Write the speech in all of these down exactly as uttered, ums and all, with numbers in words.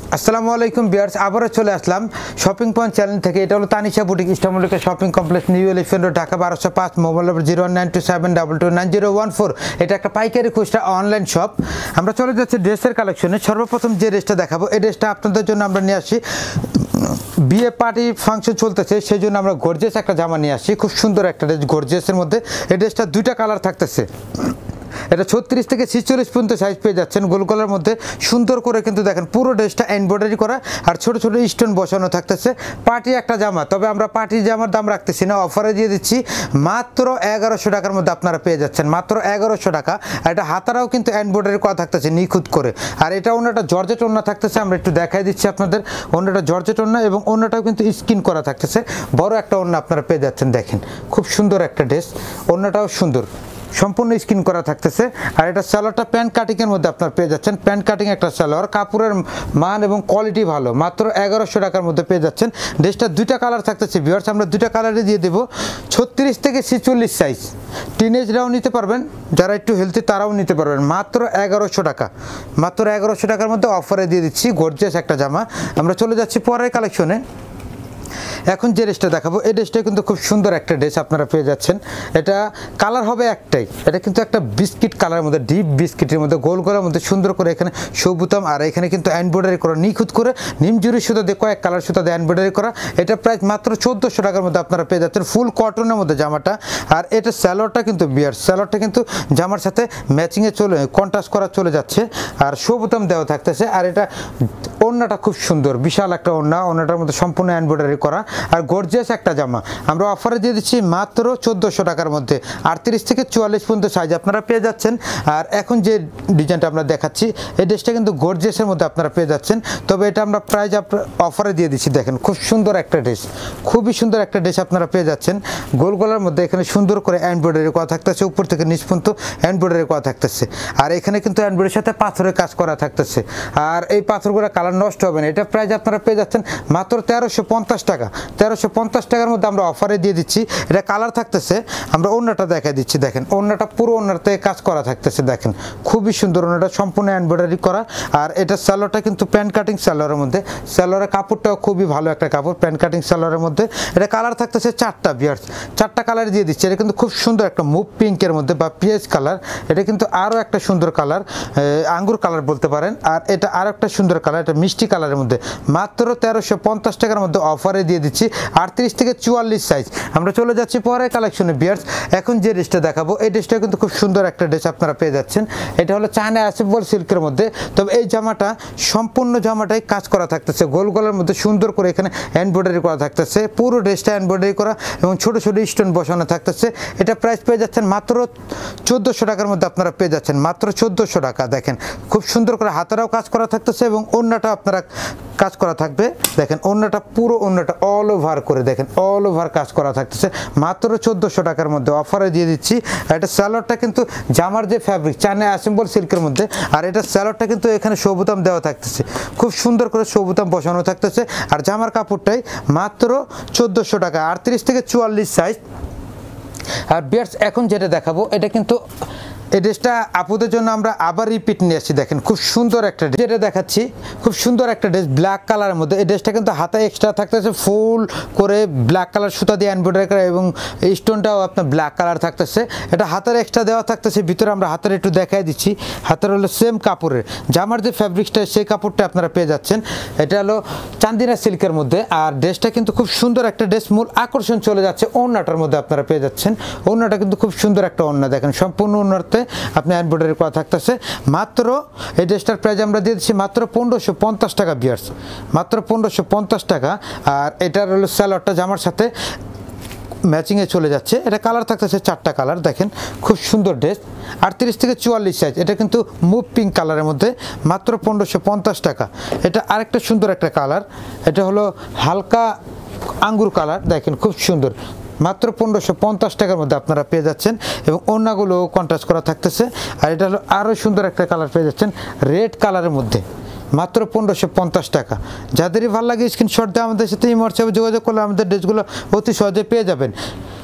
আসসালামু আলাইকুম ভিউয়ার্স, আবারও চলে আসলাম শপিং পয়েন্ট চ্যানেল থেকে। এটা হলো তানিশা বুটিক, ইস্টামলিকা shopping complex, new elephant road, Dhaka বারোশো পাঁচ। Mobile number zero one nine two seven double two nine zero one four. এটা একটা পাইকারি খুচরা অনলাইন শপ। আমরা চলে যাচ্ছি ড্রেসের কালেকশনে। সর্বপ্রথম যে ড্রেসটা দেখাবো, এই ড্রেসটা আপনাদের জন্য আমরা নিয়ে আসি, বিয়ে পার্টি ফাংশন চলতেছে, সেই জন্য আমরা গর্জিয়াস একটা জামা নিয়ে আসি। খুব সুন্দর একটা ড্রেস, গর্জিয়াসের মধ্যে। এই ড্রেসটা দুইটা কালার থাকতেছে। এটা ছত্রিশ থেকে ছিচল্লিশ পর্যন্ত সাইজ পেয়ে যাচ্ছেন। গোল গলার মধ্যে সুন্দর করে কিন্তু দেখেন পুরো ড্রেসটা এমব্রয়ডারি করা আর ছোট ছোট স্টোন বসানো থাকতেছে। পার্টি একটা জামা, তবে আমরা পার্টি জামার দাম রাখতেছি না, অফারে দিয়ে দিচ্ছি মাত্র এগারোশো টাকার মধ্যে আপনারা পেয়ে যাচ্ছেন, মাত্র এগারোশো টাকা। আর এটা হাতারাও কিন্তু এমব্রয়ডারি করা থাকতেছে নিখুঁত করে। আর এটা অন্যটা জর্জেট ওড়না থাকতেছে, আমরা একটু দেখাই দিচ্ছি আপনাদের। অন্যটা জর্জেট ওড়না এবং অন্যটাও কিন্তু স্কিন করা থাকতেছে। বড় একটা ওড়না আপনারা পেয়ে যাচ্ছেন, দেখেন খুব সুন্দর একটা ড্রেস। ওড়নাটাও সুন্দর, সম্পূর্ণ স্কিন করা থাকতেছে। আর এটা সালোয়ারটা প্যান্ট কাটিংয়ের মধ্যে আপনারা পেয়ে যাচ্ছেন। প্যান্ট কাটিং একটা সালোয়ার, কাপড়ের মান এবং কোয়ালিটি ভালো, মাত্র এগারোশো টাকার মধ্যে পেয়ে যাচ্ছেন। ড্রেসটা দুইটা কালার থাকতেছে ভিউয়ার্স, আমরা দুইটা কালারে দিয়ে দেবো। ছত্রিশ থেকে ছেচল্লিশ সাইজ, টিনেজরাও নিতে পারবেন, যারা একটু হেলথি তারাও নিতে পারবেন, মাত্র এগারোশো টাকা। মাত্র এগারোশো টাকার মধ্যে অফারে দিয়ে দিচ্ছি গর্জিয়াস একটা জামা। আমরা চলে যাচ্ছি পরের কালেকশনে। এখন যে ড্রেসটা দেখাবো, এই ড্রেসটা কিন্তু খুব সুন্দর একটা ড্রেস আপনারা পেয়ে যাচ্ছেন। এটা কালার হবে একটাই, এটা কিন্তু একটা বিস্কিট কালারের মধ্যে, ডিপ বিস্কিটের মধ্যে, গোল গোলার মধ্যে সুন্দর করে এখানে সবুতাম। আর এখানে কিন্তু এমব্রয়ডারি করা নিখুঁত করে, নিমজুরি সুতা দিয়ে কয়েক কালার সুতা দিয়ে এমব্রয়ডারি করা। এটা প্রাইস মাত্র চোদ্দোশো টাকার মধ্যে আপনারা পেয়ে যাচ্ছেন, ফুল কটনের মধ্যে জামাটা। আর এটা স্যালোয়ারটা কিন্তু বিয়ার, স্যালোয়ারটা কিন্তু জামার সাথে ম্যাচিংয়ে চলে, কন্ট্রাস্ট করা চলে যাচ্ছে। আর সবুতাম দেওয়া থাকতেছে। আর এটা ওড়নাটা খুব সুন্দর, বিশাল একটা ওড়না, ওড়নাটার মধ্যে সম্পূর্ণ এমব্রয়ডারি করা আর গর্জিয়াস একটা জামা। আমরা অফারে দিয়ে দিচ্ছি মাত্র চোদ্দোশো টাকার মধ্যে। আটত্রিশ থেকে চুয়াল্লিশ পর্যন্ত সাইজ আপনারা পেয়ে যাচ্ছেন। আর এখন যে ডিজাইনটা আমরা দেখাচ্ছি, এই ড্রেসটা কিন্তু গর্জিয়াসের মধ্যে আপনারা পেয়ে যাচ্ছেন, তবে এটা আমরা প্রাইস অফারে দিয়ে দিচ্ছি। দেখেন খুব সুন্দর একটা ড্রেস, খুবই সুন্দর একটা ড্রেস আপনারা পেয়ে যাচ্ছেন। গোল গলার মধ্যে এখানে সুন্দর করে এমব্রয়ডারি করা থাকতেছে, উপর থেকে নিচ পর্যন্ত এমব্রয়ডারি করা থাকতেছে। আর এখানে কিন্তু এমব্রয়ডারির সাথে পাথরের কাজ করা থাকতেছে। আর এই পাথরগুলো কালার নষ্ট হবে না। এটা প্রাইস আপনারা পেয়ে যাচ্ছেন মাত্র তেরোশো পঞ্চাশ টাকা। তেরোশো পঞ্চাশ টাকার মধ্যে আমরা অফারে দিয়ে দিচ্ছি। এটা কালার থাকতেছে, আমরা ওড়নাটা দেখা দিচ্ছি। দেখেন ওড়নাটা পুরো ওড়নাতে কাজ করা থাকতেছে, দেখেন খুবই সুন্দর। ওড়নাটা সম্পূর্ণ এমব্রয়ডারি করা। আর এটা সালোয়ারটা কিন্তু প্যান্ট কাটিং সালোয়ারের মধ্যে, সালোয়ারের কাপড়টাও খুবই ভালো একটা কাপড়, প্যান্ট কাটিং সালোয়ারের মধ্যে। এটা কালার থাকতেছে চারটা ভিউয়ার্স, চারটা কালার দিয়ে দিচ্ছি। এটা কিন্তু খুব সুন্দর একটা মুভ পিঙ্কের মধ্যে বা পিএস কালার। এটা কিন্তু আরও একটা সুন্দর কালার, আঙ্গুর কালার বলতে পারেন। আর এটা আরও একটা সুন্দর কালার, এটা মিষ্টি কালারের মধ্যে, মাত্র তেরোশো পঞ্চাশ টাকার মধ্যে অফারে দিয়ে দিচ্ছি। আটত্রিশ থেকে চুয়াল্লিশ সাইজ। আমরা চলে যাচ্ছি পরের কালেকশনে ভিউয়ার্স। এখন যে ড্রেসটা দেখাবো, এই ড্রেসটা কিন্তু খুব সুন্দর একটা ড্রেস আপনারা পেয়ে যাচ্ছেন। এটা হলো চায়না অ্যাসেম্বল সিল্কের মধ্যে, তবে এই জামাটা সম্পূর্ণ জামাটাই কাজ করা থাকতেছে, গোল গলার মধ্যে সুন্দর করে এখানে এমব্রয়ডারি করা থাকতেছে। পুরো ড্রেসটা এমব্রয়ডারি করা এবং ছোট ছোট স্টোন বসানো থাকতেছে। এটা প্রাইস পেয়ে যাচ্ছেন মাত্র চোদ্দোশো টাকার মধ্যে আপনারা পেয়ে যাচ্ছেন, মাত্র চোদ্দোশো টাকা। দেখেন খুব সুন্দর করে হাতারাও কাজ করা থাকতেছে এবং ওড়নাটা আপনারা কাজ করা থাকবে। দেখেন ওড়নাটা পুরো ওড়নাটা অল ওভার করে, দেখেন অল ওভার কাজ করা থাকতেছে, মাত্র চোদ্দোশো টাকার মধ্যে অফারে দিয়ে দিচ্ছি। আর এটা স্যালোয়ারটা কিন্তু জামার যে ফ্যাব্রিক চায়না অ্যাসেম্বল সিল্কের মধ্যে। আর এটা স্যালোয়ারটা কিন্তু এখানে সবুতাম দেওয়া থাকতেছে, খুব সুন্দর করে সবুতাম বসানো থাকতেছে। আর জামার কাপড়টাই মাত্র চোদ্দোশো টাকা, আটত্রিশ থেকে চুয়াল্লিশ সাইজ। আর বিয়ার্স এখন যেটা দেখাবো, এটা কিন্তু এই ড্রেসটা আপুদের জন্য আমরা আবার রিপিট নিয়ে আসছি। দেখেন খুব সুন্দর একটা ড্রেস, যেটা দেখাচ্ছি খুব সুন্দর একটা ড্রেস ব্ল্যাক কালারের মধ্যে। এই ড্রেসটা কিন্তু হাতায় এক্সট্রা থাকতেছে, ফুল করে ব্ল্যাক কালার সুতা দিয়ে এমব্রয়ডারি করা এবং স্টোনটাও আপনার ব্ল্যাক কালার থাকতেছে। এটা হাতের এক্সট্রা দেওয়া থাকতেছে, ভিতরে আমরা হাতের একটু দেখাই দিচ্ছি। হাতের হলো সেম কাপড়ের, জামার যে ফ্যাব্রিক্সটা সেই কাপড়টা আপনারা পেয়ে যাচ্ছেন। এটা হলো চান্দিনা সিল্কের মধ্যে। আর ড্রেসটা কিন্তু খুব সুন্দর একটা ড্রেস, মূল আকর্ষণ চলে যাচ্ছে ওড়নাটার মধ্যে আপনারা পেয়ে যাচ্ছেন। ওড়নাটা কিন্তু খুব সুন্দর একটা ওড়না, দেখেন সম্পূর্ণ ওড়নাতে আপনি এমব্রয়ডারি করা থাকতেছে। মাত্র এই ড্রেসটার প্রাইস আমরা দিয়ে দিচ্ছি মাত্র পনেরোশো পঞ্চাশ টাকা ভিউয়ার্স, মাত্র পনেরোশো পঞ্চাশ টাকা। আর এটার হলো স্যালোয়ারটা জামার সাথে ম্যাচিংয়ে চলে যাচ্ছে। এটা কালার থাকতেছে চারটা কালার, দেখেন খুব সুন্দর ড্রেস। আটত্রিশ থেকে চুয়াল্লিশ সাইজ। এটা কিন্তু মুভ পিঙ্ক কালারের মধ্যে, মাত্র পনেরোশো পঞ্চাশ টাকা। এটা আরেকটা সুন্দর একটা কালার, এটা হলো হালকা আঙ্গুর কালার, দেখেন খুব সুন্দর, মাত্র পনেরোশো পঞ্চাশ টাকার মধ্যে আপনারা পেয়ে যাচ্ছেন এবং ওড়নাগুলো কন্ট্রাস্ট করা থাকতেছে। আর এটা হলো আরও সুন্দর একটা কালার পেয়ে যাচ্ছেন রেড কালারের মধ্যে, মাত্র পনেরোশো পঞ্চাশ টাকা। যাদেরই ভালো লাগে স্ক্রিনশট দিয়ে আমাদের সাথে এই হোয়াটসঅ্যাপে যোগাযোগ করলে আমাদের ড্রেসগুলো অতি সহজে পেয়ে যাবেন।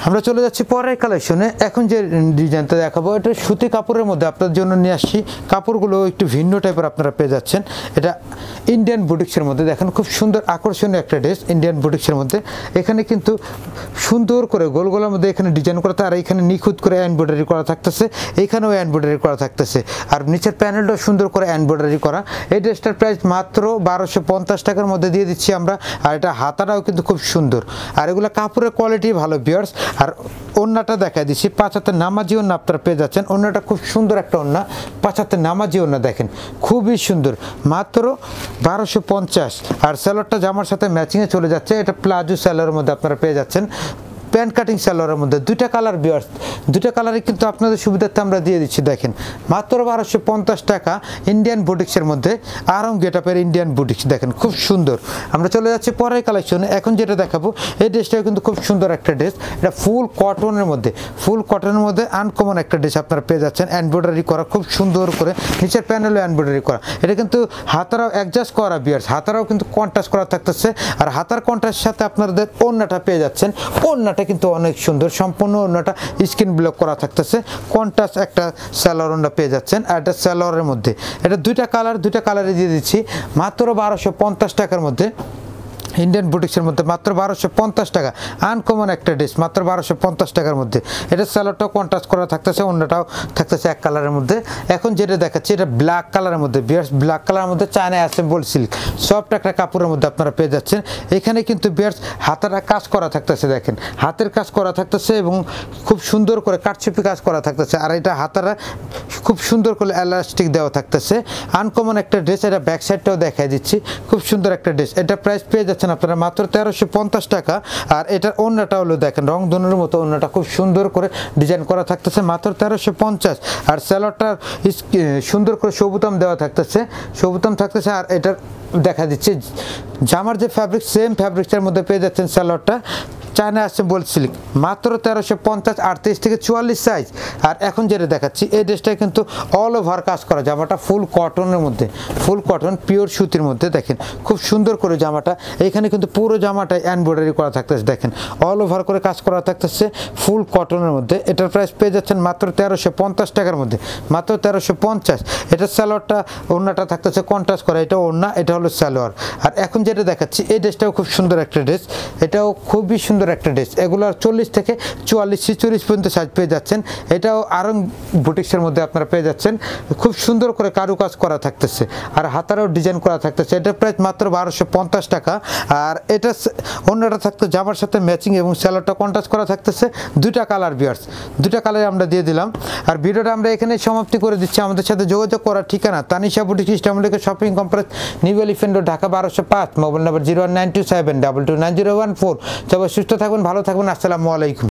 আমরা চলে যাচ্ছি পরের কালেকশনে। এখন যে ডিজাইনটা দেখাবো এটা সুতি কাপড়ের মধ্যে আপনাদের জন্য নিয়ে আসছি। কাপড়গুলো একটু ভিন্ন টাইপের আপনারা পেয়ে যাচ্ছেন। এটা ইন্ডিয়ান বুটিক্সের মধ্যে দেখেন খুব সুন্দর আকর্ষণীয় একটা ড্রেস ইন্ডিয়ান বুটিক্সের মধ্যে। এখানে কিন্তু সুন্দর করে গোল গোলের মধ্যে এখানে ডিজাইন করা, আর এখানে নিখুঁত করে এমব্রয়ডারি করা থাকতেছে, এইখানেও এমব্রয়ডারি করা থাকতেছে, আর নিচের প্যানেলটাও সুন্দর করে এমব্রয়ডারি করা। এই ড্রেসটার প্রাইস মাত্র বারোশো পঞ্চাশ টাকার মধ্যে দিয়ে দিচ্ছি আমরা। আর এটা হাতাটাও কিন্তু খুব সুন্দর, আর এগুলো কাপড়ের কোয়ালিটি ভালো ভিউয়ার্স। আর ওড়নাটা দেখাই দিচ্ছি, পাঁচ হাতের নামাজি ওড়না আপনারা পেয়ে যাচ্ছেন। ওড়নাটা খুব সুন্দর একটা ওড়না, পাঁচ হাতের নামাজি ওড়না দেখেন খুবই সুন্দর, মাত্র বারোশো পঞ্চাশ। আর স্যালোয়ারটা জামার সাথে ম্যাচিংয়ে চলে যাচ্ছে। এটা প্লাজো স্যালোয়ারের মধ্যে আপনারা পেয়ে যাচ্ছেন, প্যান্ট কাটিং সালোয়ারের মধ্যে দুইটা কালার ভিউয়ার্স, দুইটা কালারই কিন্তু আপনাদের সুবিধার্থে আমরা দিয়ে দিচ্ছি। দেখেন মাত্র বারোশো পঞ্চাশ টাকা ইন্ডিয়ান বুটিক্সের মধ্যে আরাম গেটআপের ইন্ডিয়ান বুটিক্স দেখেন খুব সুন্দর। আমরা চলে যাচ্ছি পরের কালেকশনে। এখন যেটা দেখাবো এই ড্রেসটাও কিন্তু খুব সুন্দর একটা ড্রেস। এটা ফুল কটনের মধ্যে, ফুল কটনের মধ্যে আনকমন একটা ড্রেস আপনারা পেয়ে যাচ্ছেন। এমব্রয়ডারি করা খুব সুন্দর করে, নিচের প্যানেলও এমব্রয়ডারি করা। এটা কিন্তু হাতারাও অ্যাডজাস্ট করা ভিউয়ার্স, হাতারাও কিন্তু কন্ট্রাস্ট করা থাকতেছে। আর হাতার কন্ট্রাস্টের সাথে আপনাদের ওড়নাটা পেয়ে যাচ্ছেন। ওড়নাটা কিন্তু অনেক সুন্দর, সম্পূর্ণ ওড়নাটা স্ক্রিন ব্লক করা থাকতেছে, কন্ট্রাস্ট একটা সালোয়ার ওড়না পেয়ে যাচ্ছেন। আর এটা সালোয়ারের মধ্যে এটা দুইটা কালার, দুইটা কালারে দিয়ে দিচ্ছি মাত্র বারোশো পঞ্চাশ টাকার মধ্যে ইন্ডিয়ান বুটিক্সের মধ্যে, মাত্র বারোশো পঞ্চাশ টাকা। আনকমন একটা ড্রেস মাত্র বারোশো পঞ্চাশ টাকার মধ্যে। এটা সালোয়ারটাও কন্ট্রাস্ট করা থাকতেছে, অন্যটাও থাকতেছে এক কালারের মধ্যে। এখন যেটা দেখাচ্ছি এটা ব্ল্যাক কালারের মধ্যে, বিয়ার্স ব্ল্যাক কালারের মধ্যে চায়না অ্যাসেম্বল সিল্ক সফট একটা কাপড়ের মধ্যে আপনারা পেয়ে যাচ্ছেন। এখানে কিন্তু বিয়ার্স হাতারা কাজ করা থাকতেছে, দেখেন হাতের কাজ করা থাকতেছে এবং খুব সুন্দর করে কাটছুপি কাজ করা থাকতেছে। আর এটা হাতারা খুব সুন্দর করে এলাস্টিক দেওয়া থাকতেছে। আনকমন একটা ড্রেস। এটা ব্যাক সাইডটাও দেখাই দিচ্ছি, খুব সুন্দর একটা ড্রেস। এটা প্রাইস পেয়ে যাচ্ছে আপনারা মাত্র তেরোশো পঞ্চাশ টাকা। আর এটার ওড়নাটা হলো দেখেন রং ধনুর মতো ওড়নাটা খুব সুন্দর করে ডিজাইন করা থাকতেছে, মাত্র তেরোশো পঞ্চাশ। আর স্যালোয়ারটার সুন্দর করে সবুতাম দেওয়া থাকতেছে, সবুতাম থাকতেছে। আর এটার দেখা দিচ্ছে জামার যে ফ্যাব্রিক সেম ফ্যাব্রিক্সের মধ্যে পেয়ে যাচ্ছেন। স্যালোয়ারটা চায়না অ্যাসেম্বল সিল্ক মাত্র তেরোশো পঞ্চাশ, আটত্রিশ থেকে চুয়াল্লিশ সাইজ। আর এখন যেটা দেখাচ্ছি এই ড্রেসটায় কিন্তু অল ওভার কাজ করা, জামাটা ফুল কটনের মধ্যে, ফুল কটন পিওর সুতির মধ্যে দেখেন খুব সুন্দর করে জামাটা। এইখানে কিন্তু পুরো জামাটায় এমব্রয়ডারি করা থাকতেছে, দেখেন অল ওভার করে কাজ করা থাকতেছে ফুল কটনের মধ্যে। এটার প্রাইস পেয়ে যাচ্ছেন মাত্র তেরোশো পঞ্চাশ টাকার মধ্যে, মাত্র তেরোশো পঞ্চাশ। এটার সালোয়ারটা ওড়নাটা থাকতেছে কন্ট্রাস্ট করা, এটা ওড়না, এটা হলো সালোয়ার। আর এখন যেটা দেখাচ্ছি এই ড্রেসটাও খুব সুন্দর একটা ড্রেস, এটাও খুবই সুন্দর একটা ড্রেস। এগুলো চল্লিশ থেকে চুয়াল্লিশ ছিচল্লিশ পর্যন্ত সাইজ পেয়ে যাচ্ছেন। এটাও আরং বুটিক্সের মধ্যে আপনারা পেয়ে যাচ্ছেন, খুব সুন্দর করে কারুকাজ করা থাকতেছে আর হাতারাও ডিজাইন করা থাকতেছে। এটা প্রাইস মাত্র বারোশো পঞ্চাশ টাকা। আর এটা অন্যটা থাকতে জামার সাথে ম্যাচিং এবং স্যালোয়ারটা কন্ট্রাস্ট করা থাকতেছে। দুইটা কালার ভিউয়ার্স, দুইটা কালার আমরা দিয়ে দিলাম। আর ভিডিওটা আমরা এখানে সমাপ্তি করে দিচ্ছি। আমাদের সাথে যোগাযোগ করার ঠিকানা তানিশা বুটিক ইস্টামলিক shopping complex, new elephant road, Dhaka বারোশো পাঁচ, mobile number zero one nine two seven double two nine zero one four. সবাই সুস্থ থাকবেন, ভালো থাকবেন, আসসালামু আলাইকুম।